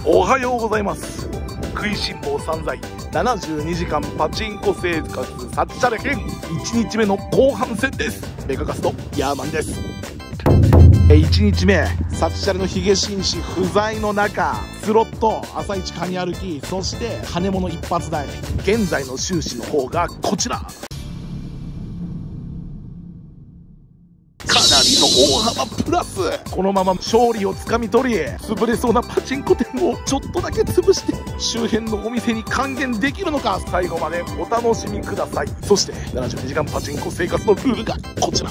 おはようございます。食いしん坊散財72時間パチンコ生活サッチャレ編1日目の後半戦です。メガカスのヤーマンです。1日目サッチャレのヒゲ紳士不在の中、スロット朝一カニ歩き、そして金物一発台。現在の収支の方がこちら。かなりの大幅プラス。このまま勝利をつかみ取り、潰れそうなパチンコ店をちょっとだけ潰して周辺のお店に還元できるのか、最後までお楽しみください。そして72時間パチンコ生活のルールがこちら。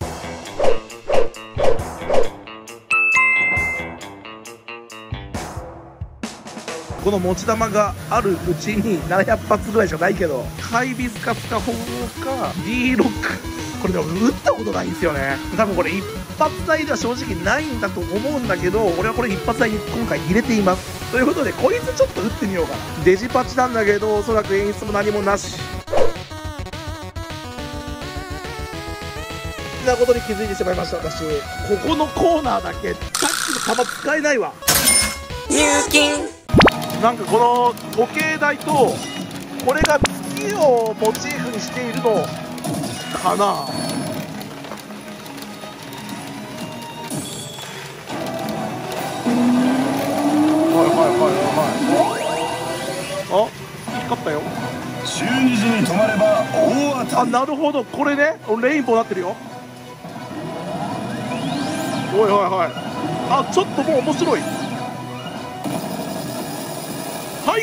この持ち玉があるうちに700発ぐらいしかないけど、ハイビスカスか鳳凰か D ロック、これでも打ったことないんですよね。多分これ一発台では正直ないんだと思うんだけど、俺はこれ一発台に今回入れています。ということでこいつちょっと打ってみようかな。デジパチなんだけど、おそらく演出も何もなしなことに気づいてしまいました。私ここのコーナーだけさっきの球使えないわ。入金なんかこの時計台とこれが月をモチーフにしているのかな。あ、光ったよ。 12時に止まれば大当たり。 あ、なるほど、これね、レインボーなってるよ。おいおいおい、あ、ちょっともう面白い。はい、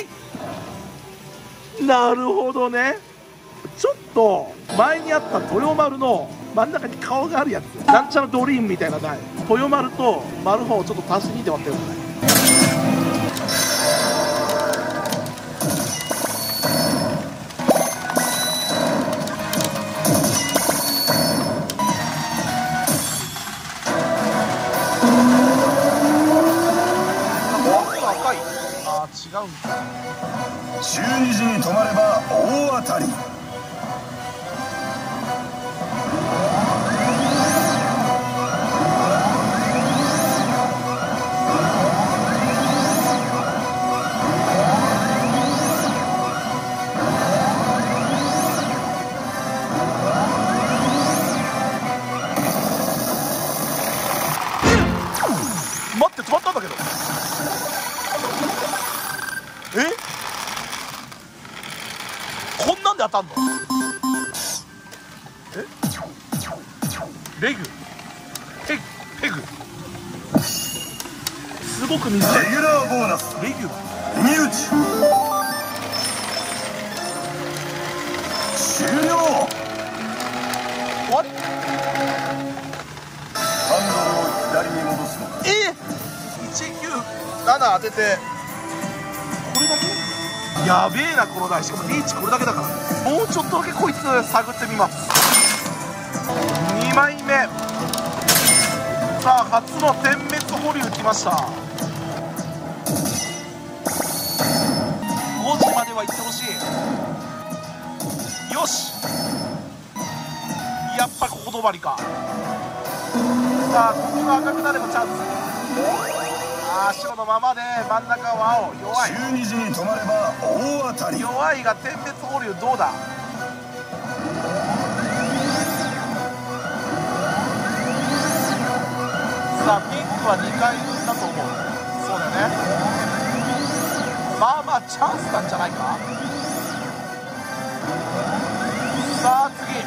なるほどね。ちょっと前にあった豊丸の真ん中に顔があるやつ、なんちゃらドリームみたいな台、豊丸と丸方をちょっと足しにって割ってるんだね。赤い、あー違うんか。 12時に止まれば大当たり。 待って、止まったんだけど。え、こんなんで当たんの？え、レグペグすごく短い。 レギュラーボーナスレギュラー耳打ち終了。 あれ、 ハンドルを左に戻すのか。 197当ててこれだけやべえな、この台。しかもリーチこれだけだから、もうちょっとだけこいつ探ってみます。2枚目、さあ初の点滅保留きました。5時までは行ってほしい。よし、やっぱここ止まりか。さあここが赤くなればチャンス。あー、白のままで真ん中は青。弱い。 12時に止まれば大当たり。 弱いが点滅保留どうだ。さあピンクは2回分だと思う。そうだよね。まあまあチャンスなんじゃないか。さあ次、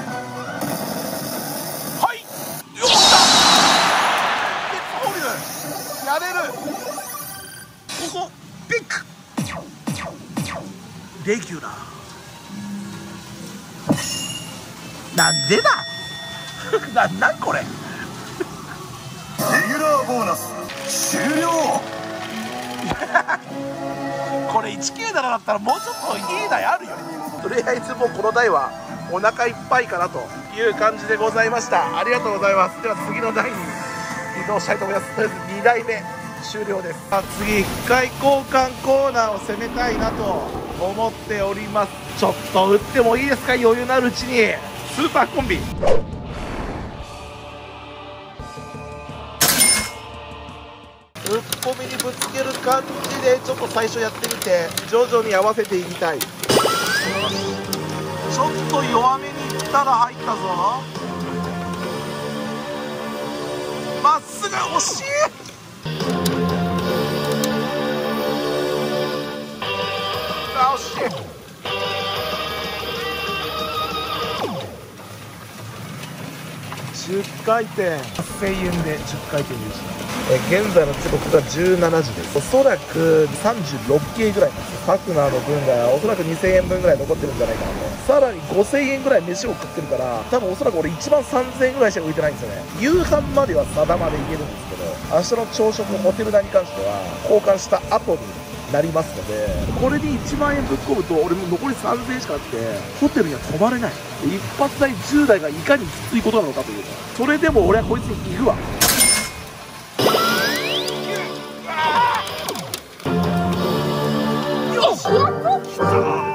はい、よっしゃ、点滅保留やれる。ここピンクレギュラーなんでだなんこれレギュラーボーナス終了。 これ197だったらもうちょっといい台あるよ。とりあえずもうこの台はお腹いっぱいかなという感じでございました。ありがとうございます。では次の台に移動したいと思います。とりあえず2台目終了です。さあ次1回交換コーナーを攻めたいなと思っております。ちょっと打ってもいいですか、余裕のあるうちに。スーパーコンビっぽめにぶつけると感じでちょっと最初やってみて徐々に合わせていきたい。ちょっと弱めにいったら入ったぞ。まっすぐ惜しい。あ、惜しい。10回転8000円で10回転でした。現在の時刻が17時です。おそらく36系ぐらいなんですよ。ファクナーの分がおそらく2000円分ぐらい残ってるんじゃないかなと。さらに5000円ぐらい飯を食ってるから、多分おそらく俺1万3000円ぐらいしか浮いてないんですよね。夕飯までは定までいけるんですけど、明日の朝食ホテル代に関しては交換した後になりますので、これで1万円ぶっ込むと俺も残り3000円しかあってホテルには泊まれない。一発代10代がいかにきついことなのかというか、それでも俺はこいつに行くわ。よし、来たー。さ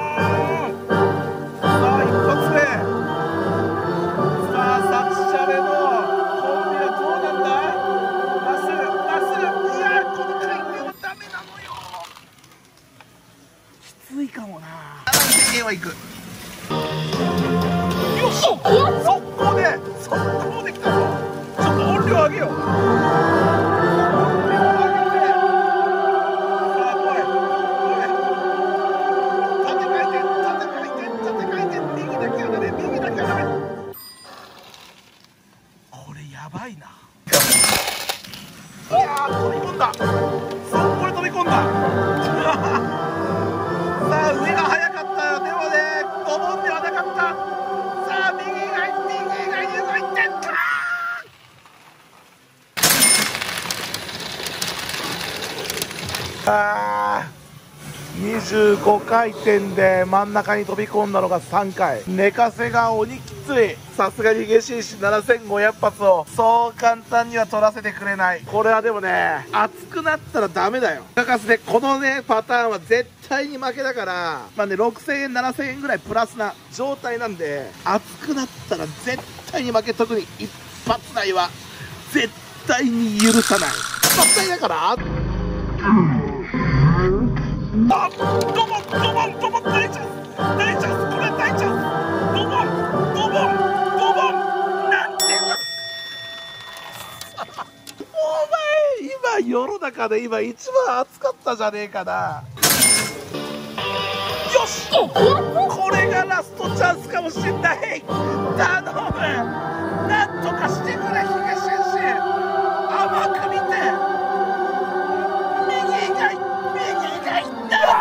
あ一発目。さあサチシャレのコンビはどうなんだ。まっすぐまっすぐ。いやこの回転はダメなのよ。きついかもな。7000円は行く。よし、速攻で来たぞ。ちょっと音量上げよう。やばいな。いやー飛び込んだ。そこで飛び込んだ。さあ上が速かったよ。でもねドボンではなかった。さあ右以外に動いてったー。25回転で真ん中に飛び込んだのが3回。寝かせが鬼きつい。さすがにゲシ石7500発をそう簡単には取らせてくれない。これはでもね熱くなったらダメだよ。だからねこのねパターンは絶対に負けだから、まあね6000円7000円ぐらいプラスな状態なんで、熱くなったら絶対に負け。特に一発台は絶対に許さない。一発台だからあ、ドボン大チャンス、これ大チャンス。ドボンなんてお前今世の中で今一番熱かったじゃねえかな。よし、これがラストチャンスかもしれない。頼む、なんとかしてくれヒゲ紳士。甘く見て右がなんてなんだよ。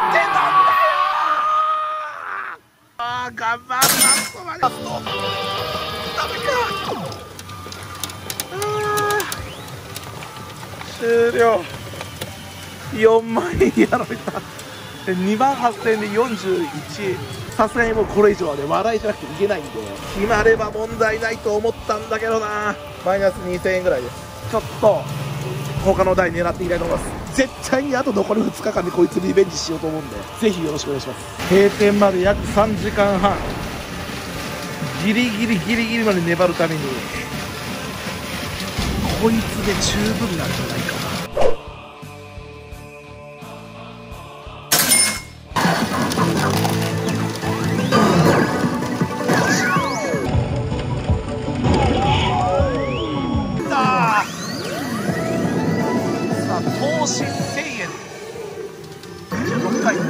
あー頑張る。ラストまでダメか。終了。4万円やられた。2万8000円で41。さすがにもうこれ以上はね笑いじゃなくていけないんで、決まれば問題ないと思ったんだけどな。マイナス2000円ぐらいです。ちょっと他の台狙っていきたいと思います。絶対にあと残り2日間でこいつリベンジしようと思うんで、ぜひよろしくお願いします。閉店まで約3時間半、ギリギリまで粘るためにこいつで十分なんじゃないかな。投資1000円16回。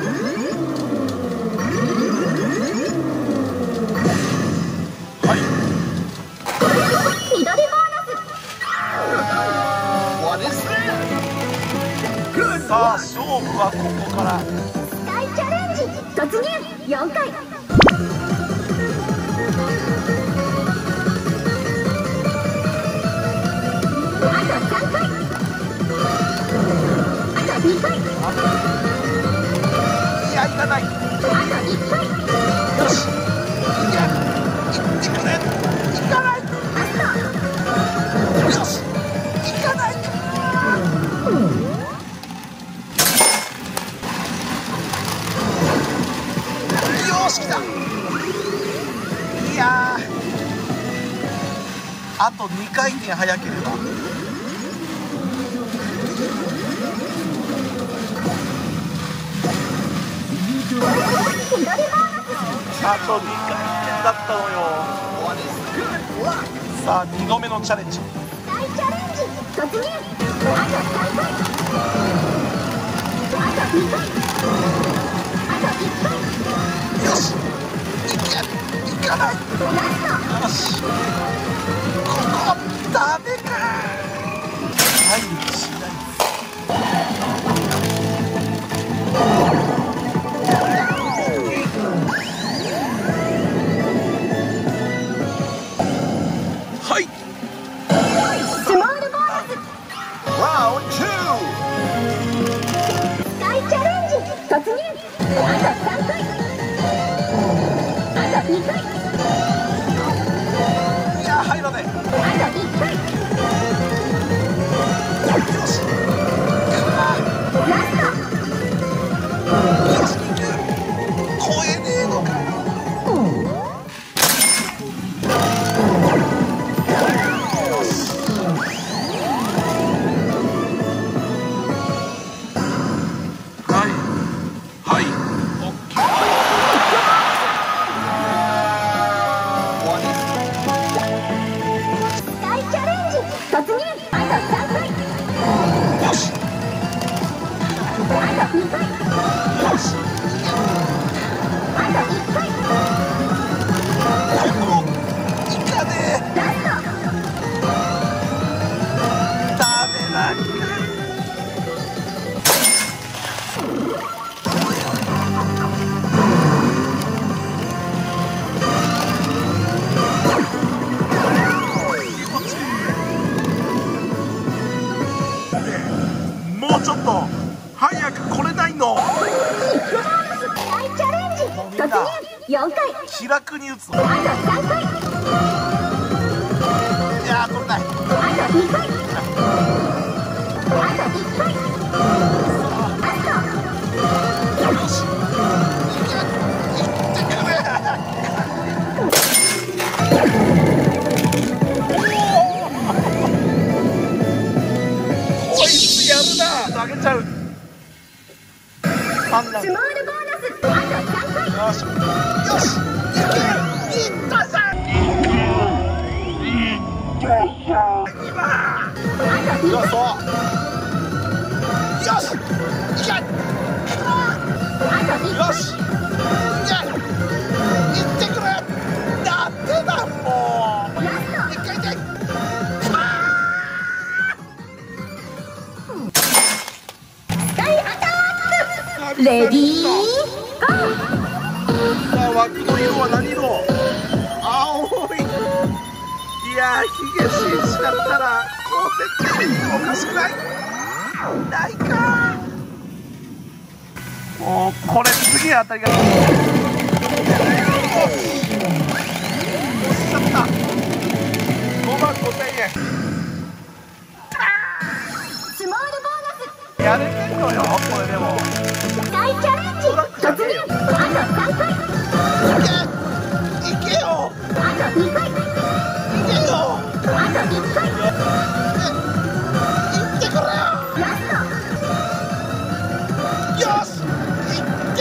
はい、 緑ボーナス。 さあ勝負はここから。 大チャレンジ突入4回。あと3回。あと2回。 いやいかない。 あと1回。 よし、いやいかない。よし、いかない。よし、来た。いやあと2回転早ければ。 あと2回転だったのよ。さあ2度目のチャレンジ。 大チャレンジ突入。あと3回。あと2回。あと1回。 よし、いかない。よし、ここダメか。はいしない。はい。 スモールボーナス。 Round 2. 大チャレンジ突入。あと3回。あと2回。 いや入らない。 あと1回。 よし。 ラスト。 よし、超えねえのか。はいはい、オッケー。 大チャレンジ突入。あと3回。 よしあと2回。 よし。 あと1回。 ここいかねえ。 ラスト。 ダメだ。もうちょっと早く来れないの。 大チャレンジ突入。4回。 気楽に打つの。 あと3回。 いやー、取れない。 あと2回。あと1回。ラスよし、いってくれ。こいつやるな。投げちゃう。3 ト。 段。 スモールボーナス。あと3回。 よしよし、いけ、いったじゃん。今あと2回。 よし、いけ。 あと1回。 よし、いけ、いってくれ。ダメだもう。 ラスト。 一回転。 大アタック。レディーゴー。 さあ、枠の色は何色？青い。いやー、ヒゲシンしちゃったらこう設定おかしくない？ないかー。もうこれ次当たりが。押しちゃった。55000円。 スモールボーナス。 やれてんのよ、これでも。 大チャレンジ突入。あと3回。 いけよ。 あと2回。 いけよ。 あと1回。 いってくれよ。 ラスよし、いっけ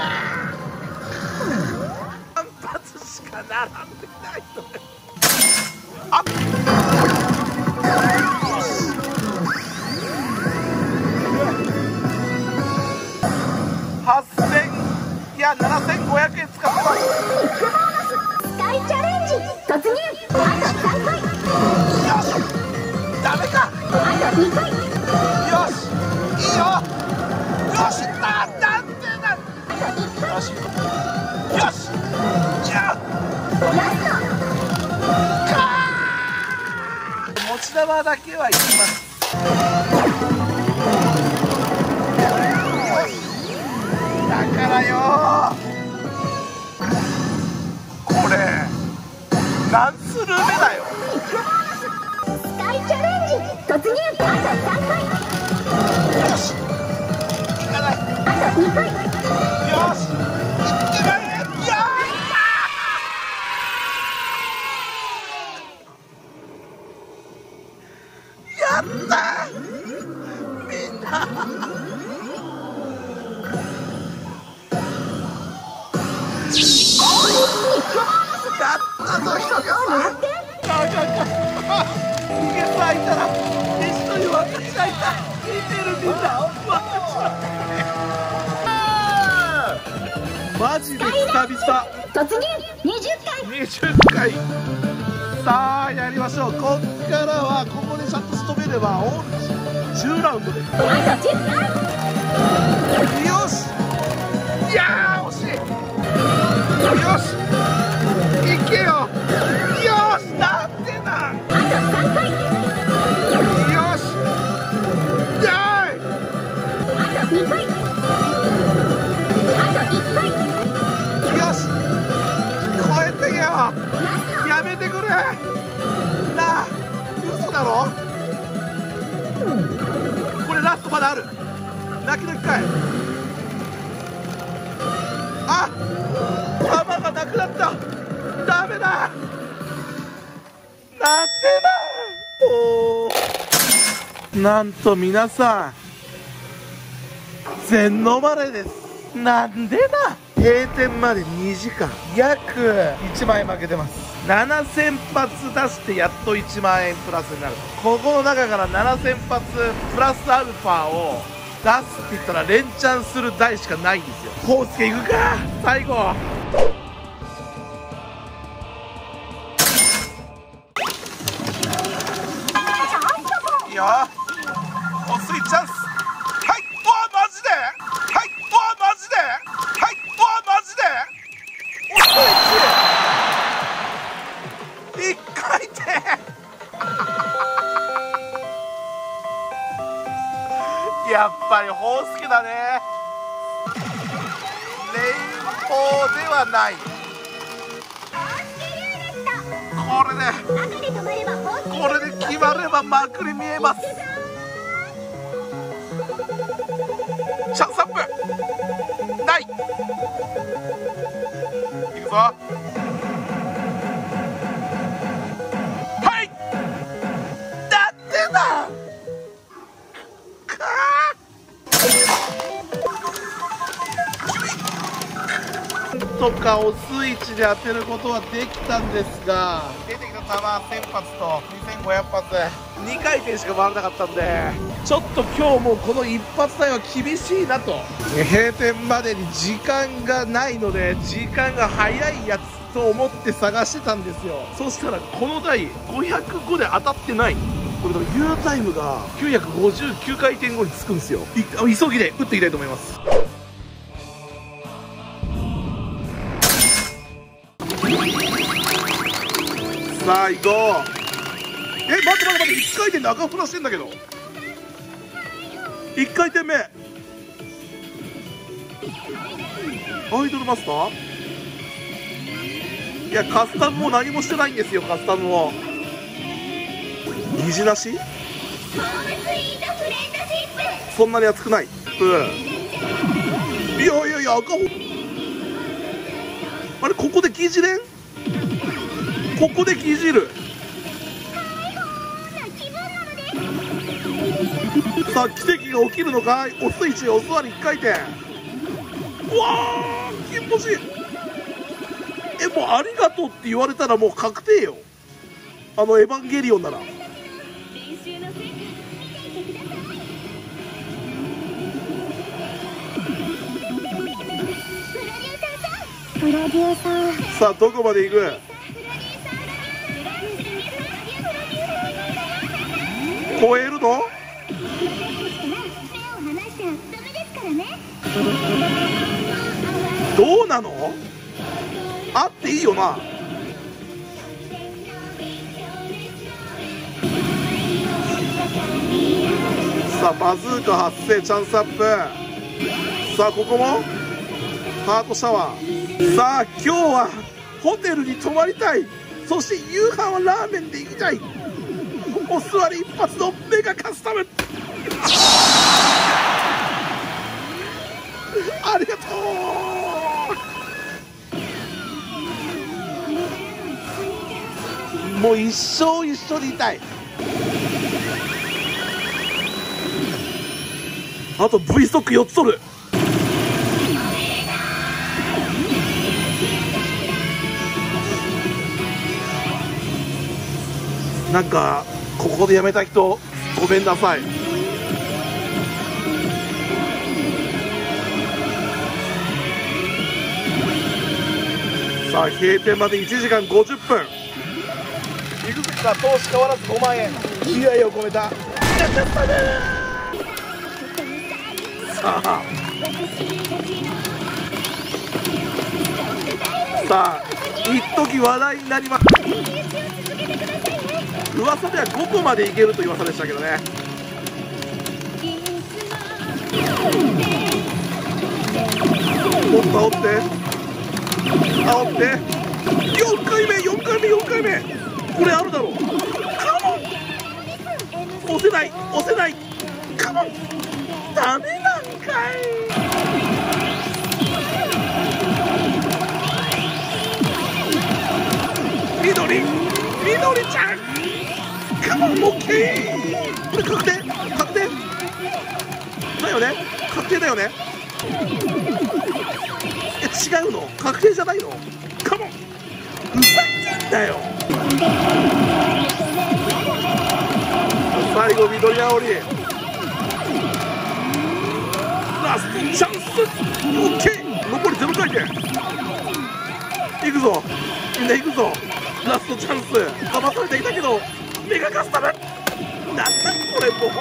ー。3発しか並んでないのよ。あっ、8000、いや7500円使ってます。 ト。大チャレンジ突入。あと3回。 よし、ダメか。 あと2回。 よし、いいよ。よし、なんでなん。 あと1回。 よし、よし、じゃあラス持ち玉だけはいきます。だからよー、これ何スルー目だよ。 ト。大チャレンジ突入。あと3回。 よし、いかない。 あと2回。 よし、いってない。やったー、みんな。 テルにマジで久々。 突入20回。 さあやりましょう。こっからはここでちゃんと仕留めれば10ラウンドです。 あと10回。 よし、いやー惜しい。よしいけよ。よし、なんてな。 あと3回。 よし、やーい。 あと2回。あと1回。 よし、超えてけよ。やめてくれなあ、嘘だろ。これラストまだある。泣きの1回。あ、弾がなくなった。ダメだ。なんてな。おー、なんと皆さん全飲まれです。なんでだ。閉店まで2時間、約1万円負けてます。7000発出してやっと1万円プラスになる。ここの中から7000発プラスアルファを出すって言ったら連チャンする台しかないんですよ。コウスケいくか最後。いいよ、おスイチャンス。はい、おーマジで。はい、おーマジで。はい、おーマジで。おスイッチ1回転。やっぱりホウスケだね。レインボーではない。これで決まればまくり見えます。チャンスアップない。いくぞ。はい、だってだかー。なんとかおスイッチで当てることはできたんですが、出てきた球1000発と2500発2回転しか回らなかったんで、ちょっと今日もこの一発台は厳しいなと。閉店までに時間がないので、時間が早いやつと思って探してたんですよ。そしたらこの台505で当たってない。これでも U タイムが959回転後につくんですよ。急ぎで打っていきたいと思います。さあ行こう。待って1回転で赤フラしてんだけど。1回転目アイドルマスター。いやカスタムも何もしてないんですよ。カスタムも虹なし。そんなに熱くない。いや赤あれ、ここで疑似連。ここで疑似る。さあ奇跡が起きるのかい。おスイッチお座り1回転。うわー気持ちいい。もうありがとうって言われたらもう確定よ。エヴァンゲリオンなら。 プロデューサー。 さあどこまで行く。超えるの。どうなの。あっていいよな。さあバズーカ発生、チャンスアップ。さあここもハートシャワー。さあ今日はホテルに泊まりたい。そして夕飯はラーメンで行きたい。お座り一発のメガカスタム。ありがとう。もう一生一緒にいたい。あと V ストック4つ取る。なんかここでやめた人ごめんなさい。 さあ閉店まで1時間50分。いくつか投資変わらず5万円、気合を込めた。さあ一時話題になります。噂では5個までいけるという噂でしたけどね。もっと煽って煽って、4回目4回目4回目、これあるだろう。カモン、押せない押せない、カモン、ダメなんかい。緑ちゃん、カモン、オッケー。これ確定確定だよね、確定だよね。違うの、確定じゃないの。カモン、ふざけんなよ。最後緑煽り、ラストチャンス、オッケー。残り0回転、いくぞみんな、いくぞ。ラストチャンス、騙されていたけどメガカスタム、なんだこれもう。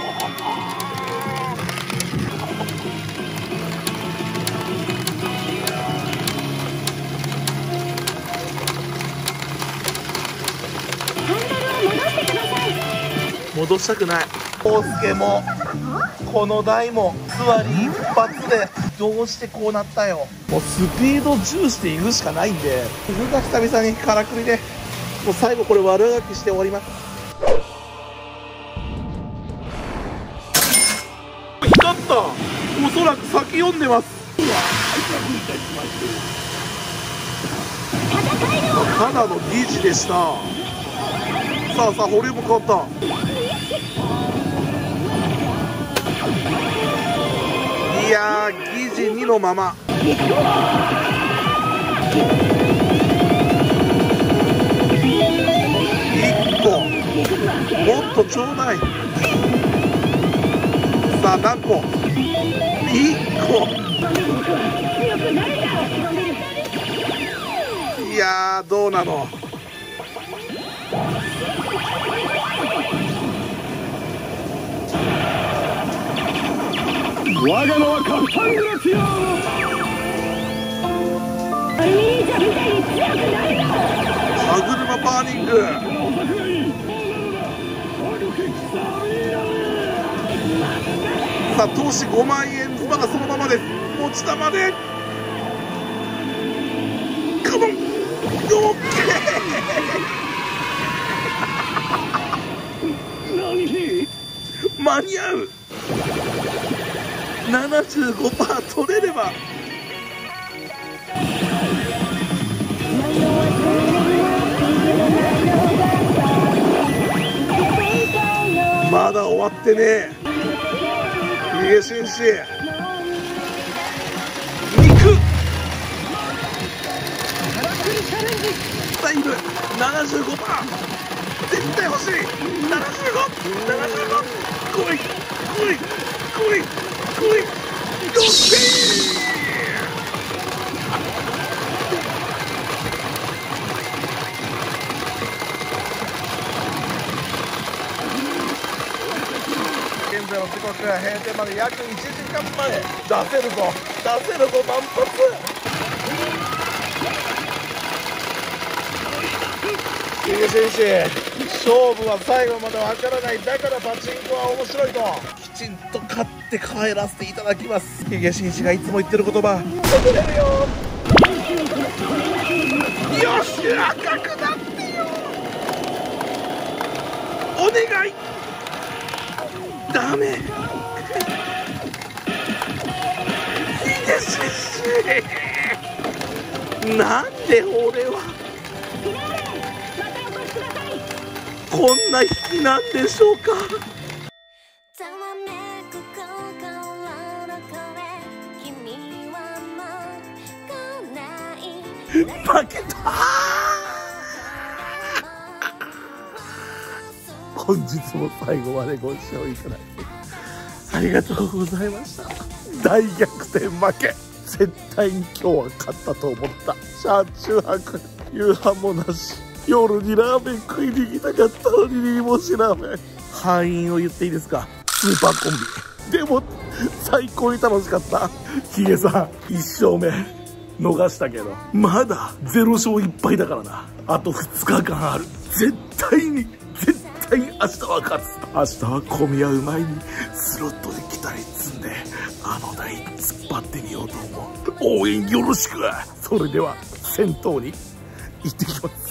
戻したくない。康介もこの台も座り一発でどうしてこうなったよ。もうスピード重視でいくしかないんで、久々にからくりでもう最後これ悪あがきして終わります。光った、おそらく先読んでます。ただの疑似でした。さあさあ、保留も変わった。いやー、疑似2のまま。1個もっとちょうだい。さあ何個、1個。いやー、どうなの。 我が名はカプタングラシア。 歯車バーニング。さあ投資5万円、まだそのままです。持ち玉でカモン、オッケー。間に合う。75% 取れれば。まだ終わってねえ。ヒゲ紳士肉スタイル 75%、 絶対欲しい。75、来い来い来い来い、よっしゃー。現在の時刻、閉店まで約1時間前。出せるぞ出せるぞ、満発。ヒゲ選手、勝負は最後までわからない。だからパチンコは面白いと、きちんと勝って帰らせていただきます。ヒゲ紳士がいつも言ってる言葉、作れるよ。よし、赤くなってよ、お願い。ダメ。ヒゲ紳士、なんで俺はこんな引きなんでしょうか。負けた。本日も最後までご視聴いただきありがとうございました。大逆転負け。 絶対に今日は勝ったと思った。車中泊、夕飯もなし。夜にラーメン食いに行きたかったのに、煮干しラーメン。敗因を言っていいですか？スーパーコンビ。でも、最高に楽しかった。ヒゲさん、1勝目、逃したけど、まだ0勝1敗だからな。あと2日間ある。絶対に明日は勝つ。明日は混み合う前に、スロットで来たり積んで、あの台突っ張ってみようと思う。応援よろしく。それでは、戦闘に行ってきます。